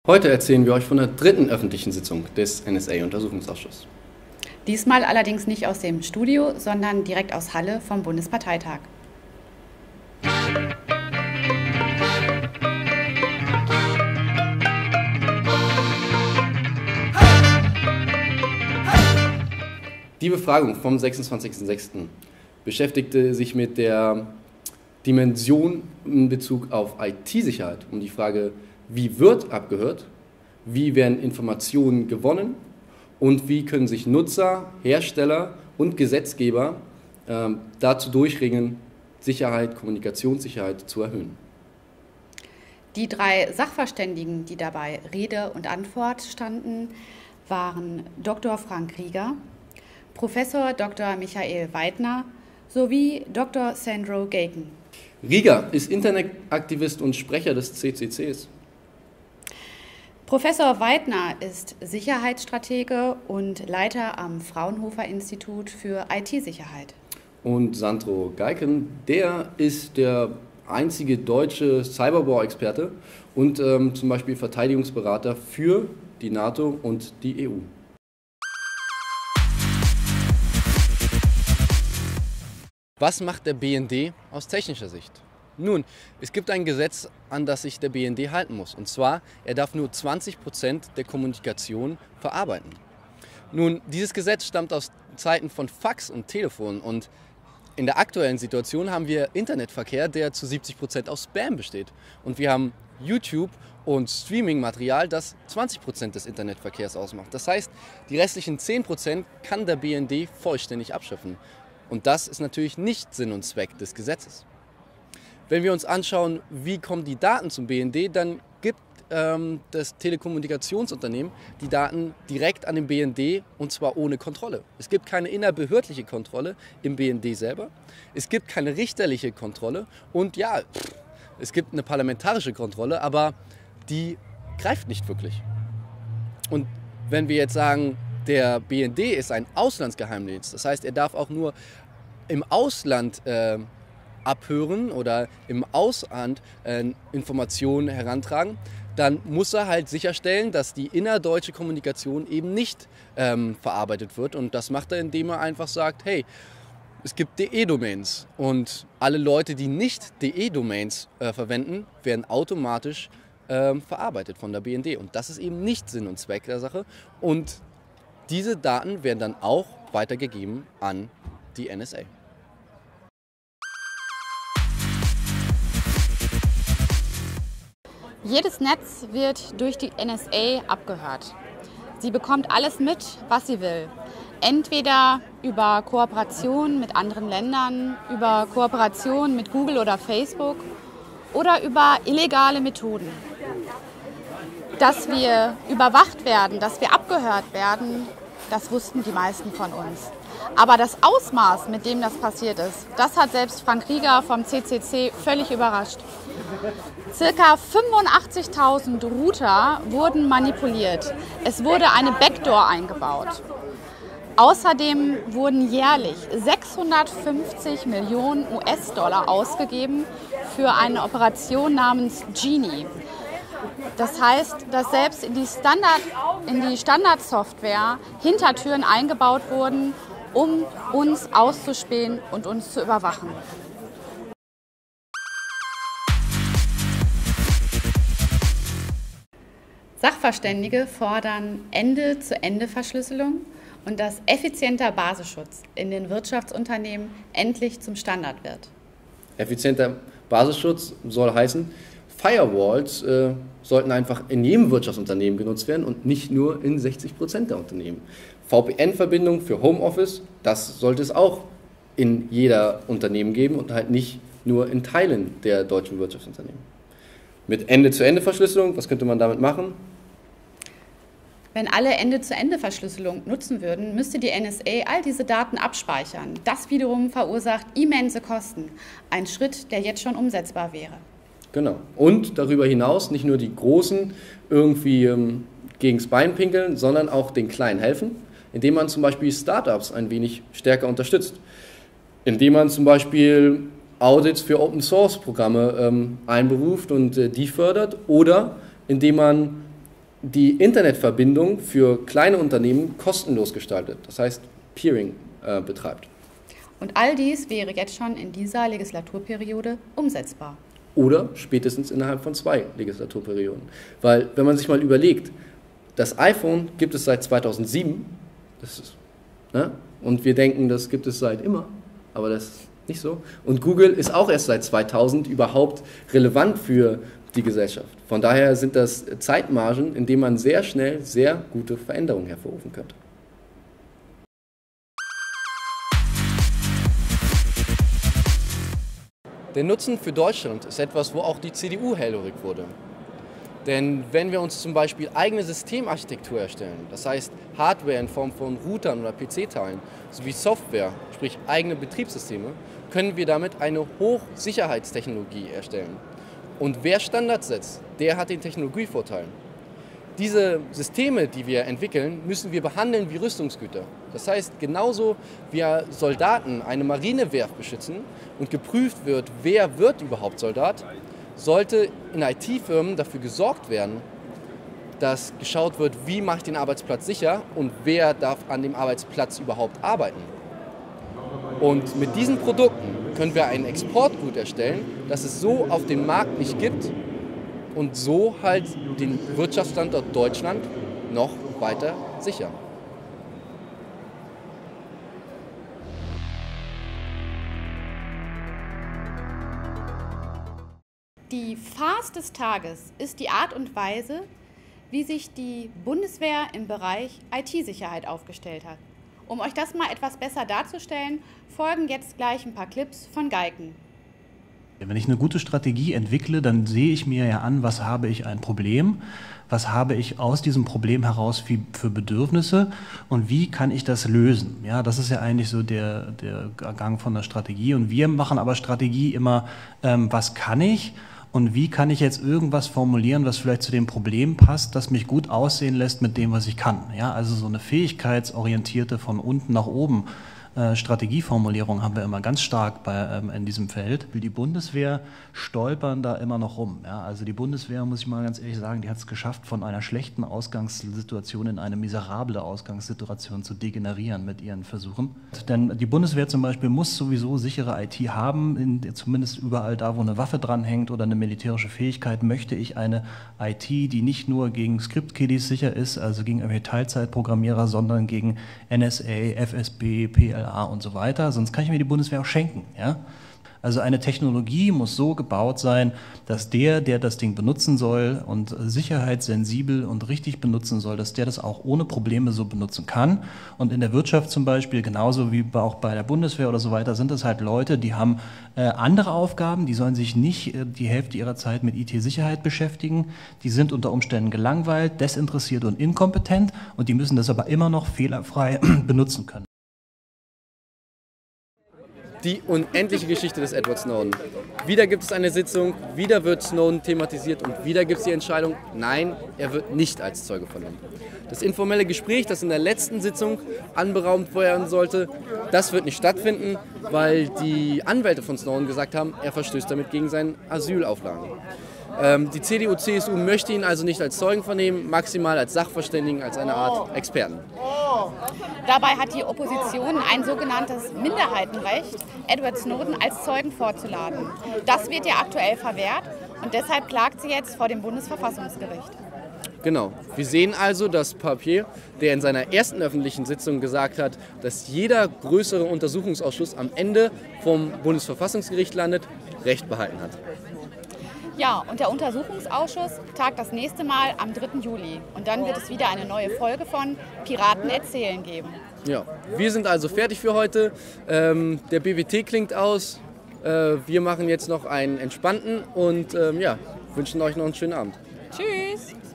Heute erzählen wir euch von der dritten öffentlichen Sitzung des NSA-Untersuchungsausschusses. Diesmal allerdings nicht aus dem Studio, sondern direkt aus Halle vom Bundesparteitag. Die Befragung vom 26.06. beschäftigte sich mit der Dimension in Bezug auf IT-Sicherheit, um die Frage, wie wird abgehört, wie werden Informationen gewonnen und wie können sich Nutzer, Hersteller und Gesetzgeber dazu durchringen, Sicherheit, Kommunikationssicherheit zu erhöhen. Die 3 Sachverständigen, die dabei Rede und Antwort standen, waren Dr. Frank Rieger, Professor Dr. Michael Weidner sowie Dr. Sandro Gaken. Rieger ist Internetaktivist und Sprecher des CCCs. Professor Weidner ist Sicherheitsstratege und Leiter am Fraunhofer-Institut für IT-Sicherheit. Und Sandro Gaken, der ist der einzige deutsche Cyberwar-Experte und zum Beispiel Verteidigungsberater für die NATO und die EU. Was macht der BND aus technischer Sicht? Nun, es gibt ein Gesetz, an das sich der BND halten muss. Und zwar, er darf nur 20% der Kommunikation verarbeiten. Nun, dieses Gesetz stammt aus Zeiten von Fax und Telefon. Und in der aktuellen Situation haben wir Internetverkehr, der zu 70% aus Spam besteht. Und wir haben YouTube und Streaming-Material, das 20% des Internetverkehrs ausmacht. Das heißt, die restlichen 10% kann der BND vollständig abschöpfen. Und das ist natürlich nicht Sinn und Zweck des Gesetzes. Wenn wir uns anschauen, wie kommen die Daten zum BND, dann gibt das Telekommunikationsunternehmen die Daten direkt an den BND und zwar ohne Kontrolle. Es gibt keine innerbehördliche Kontrolle im BND selber, es gibt keine richterliche Kontrolle und ja, es gibt eine parlamentarische Kontrolle, aber die greift nicht wirklich. Und wenn wir jetzt sagen, der BND ist ein Auslandsgeheimdienst, das heißt, er darf auch nur im Ausland abhören oder im Ausland Informationen herantragen, dann muss er halt sicherstellen, dass die innerdeutsche Kommunikation eben nicht verarbeitet wird. Und das macht er, indem er einfach sagt, hey, es gibt DE-Domains und alle Leute, die nicht DE-Domains verwenden, werden automatisch verarbeitet von der BND. Und das ist eben nicht Sinn und Zweck der Sache. Und diese Daten werden dann auch weitergegeben an die NSA. Jedes Netz wird durch die NSA abgehört. Sie bekommt alles mit, was sie will. Entweder über Kooperation mit anderen Ländern, über Kooperation mit Google oder Facebook oder über illegale Methoden. Dass wir überwacht werden, dass wir abgehört werden, das wussten die meisten von uns. Aber das Ausmaß, mit dem das passiert ist, das hat selbst Frank Rieger vom CCC völlig überrascht. Circa 85.000 Router wurden manipuliert. Es wurde eine Backdoor eingebaut. Außerdem wurden jährlich 650 Millionen US-Dollar ausgegeben für eine Operation namens Genie. Das heißt, dass selbst in die Standardsoftware Hintertüren eingebaut wurden, um uns auszuspähen und uns zu überwachen. Sachverständige fordern Ende-zu-Ende-Verschlüsselung und dass effizienter Basisschutz in den Wirtschaftsunternehmen endlich zum Standard wird. Effizienter Basisschutz soll heißen, Firewalls sollten einfach in jedem Wirtschaftsunternehmen genutzt werden und nicht nur in 60% der Unternehmen. VPN-Verbindung für Homeoffice, das sollte es auch in jeder Unternehmen geben und halt nicht nur in Teilen der deutschen Wirtschaftsunternehmen. Mit Ende-zu-Ende-Verschlüsselung, was könnte man damit machen? Wenn alle Ende-zu-Ende-Verschlüsselung nutzen würden, müsste die NSA all diese Daten abspeichern. Das wiederum verursacht immense Kosten. Ein Schritt, der jetzt schon umsetzbar wäre. Genau. Und darüber hinaus nicht nur die Großen irgendwie gegens Bein pinkeln, sondern auch den Kleinen helfen, indem man zum Beispiel Startups ein wenig stärker unterstützt. Indem man zum Beispiel Audits für Open-Source-Programme einberuft und die fördert oder indem man die Internetverbindung für kleine Unternehmen kostenlos gestaltet, das heißt Peering betreibt. Und all dies wäre jetzt schon in dieser Legislaturperiode umsetzbar. Oder spätestens innerhalb von 2 Legislaturperioden. Weil, wenn man sich mal überlegt, das iPhone gibt es seit 2007, das ist, ne? Und wir denken, das gibt es seit immer, aber das ist nicht so. Und Google ist auch erst seit 2000 überhaupt relevant für die Gesellschaft. Von daher sind das Zeitmargen, in denen man sehr schnell sehr gute Veränderungen hervorrufen könnte. Der Nutzen für Deutschland ist etwas, wo auch die CDU hellhörig wurde. Denn wenn wir uns zum Beispiel eigene Systemarchitektur erstellen, das heißt Hardware in Form von Routern oder PC-Teilen, sowie Software, sprich eigene Betriebssysteme, können wir damit eine Hochsicherheitstechnologie erstellen. Und wer Standards setzt, der hat den Technologievorteil. Diese Systeme, die wir entwickeln, müssen wir behandeln wie Rüstungsgüter. Das heißt, genauso wie Soldaten eine Marinewerft beschützen und geprüft wird, wer wird überhaupt Soldat, sollte in IT-Firmen dafür gesorgt werden, dass geschaut wird, wie mache ich den Arbeitsplatz sicher und wer darf an dem Arbeitsplatz überhaupt arbeiten. Und mit diesen Produkten können wir ein Exportgut erstellen, das es so auf dem Markt nicht gibt und so halt den Wirtschaftsstandort Deutschland noch weiter sichern. Die Farce des Tages ist die Art und Weise, wie sich die Bundeswehr im Bereich IT-Sicherheit aufgestellt hat. Um euch das mal etwas besser darzustellen, folgen jetzt gleich ein paar Clips von Geiken. Wenn ich eine gute Strategie entwickle, dann sehe ich mir ja an, was habe ich ein Problem, was habe ich aus diesem Problem heraus für Bedürfnisse und wie kann ich das lösen. Ja, das ist ja eigentlich so der Gang von der Strategie. Und wir machen aber Strategie immer, was kann ich und wie kann ich jetzt irgendwas formulieren, was vielleicht zu dem Problem passt, das mich gut aussehen lässt mit dem, was ich kann. Ja, also so eine fähigkeitsorientierte von unten nach oben Strategieformulierung haben wir immer ganz stark in diesem Feld. Die Bundeswehr stolpern da immer noch rum. Ja? Also die Bundeswehr, muss ich mal ganz ehrlich sagen, die hat es geschafft, von einer schlechten Ausgangssituation in eine miserable Ausgangssituation zu degenerieren mit ihren Versuchen. Denn die Bundeswehr zum Beispiel muss sowieso sichere IT haben, zumindest überall da, wo eine Waffe dranhängt oder eine militärische Fähigkeit, möchte ich eine IT, die nicht nur gegen Script-Kiddies sicher ist, also gegen irgendwelche Teilzeitprogrammierer, sondern gegen NSA, FSB, PLA und so weiter, sonst kann ich mir die Bundeswehr auch schenken. Ja? Also eine Technologie muss so gebaut sein, dass der das Ding benutzen soll und sicherheitssensibel und richtig benutzen soll, dass der das auch ohne Probleme so benutzen kann. Und in der Wirtschaft zum Beispiel, genauso wie auch bei der Bundeswehr oder so weiter, sind das halt Leute, die haben andere Aufgaben, die sollen sich nicht die Hälfte ihrer Zeit mit IT-Sicherheit beschäftigen, die sind unter Umständen gelangweilt, desinteressiert und inkompetent und die müssen das aber immer noch fehlerfrei benutzen können. Die unendliche Geschichte des Edward Snowden. Wieder gibt es eine Sitzung, wieder wird Snowden thematisiert und wieder gibt es die Entscheidung, nein, er wird nicht als Zeuge vernommen. Das informelle Gespräch, das in der letzten Sitzung anberaumt werden sollte, das wird nicht stattfinden, weil die Anwälte von Snowden gesagt haben, er verstößt damit gegen seine Asylauflagen. Die CDU, CSU möchte ihn also nicht als Zeugen vernehmen, maximal als Sachverständigen, als eine Art Experten. Dabei hat die Opposition ein sogenanntes Minderheitenrecht, Edward Snowden als Zeugen vorzuladen. Das wird ja aktuell verwehrt und deshalb klagt sie jetzt vor dem Bundesverfassungsgericht. Genau. Wir sehen also, dass Papier, der in seiner ersten öffentlichen Sitzung gesagt hat, dass jeder größere Untersuchungsausschuss am Ende vom Bundesverfassungsgericht landet, Recht behalten hat. Ja, und der Untersuchungsausschuss tagt das nächste Mal am 3. Juli. Und dann wird es wieder eine neue Folge von Piraten erzählen geben. Ja, wir sind also fertig für heute. Der BWT klingt aus. Wir machen jetzt noch einen entspannten und ja, wünschen euch noch einen schönen Abend. Tschüss!